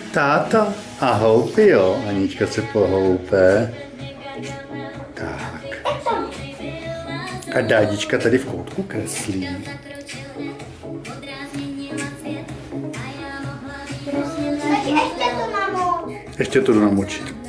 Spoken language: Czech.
Táta a houpy, jo. Anička se pohoupe. Tak. A Dádička tady v koutku kreslí. Tak ještě to namoč. Ještě to jdu namočit.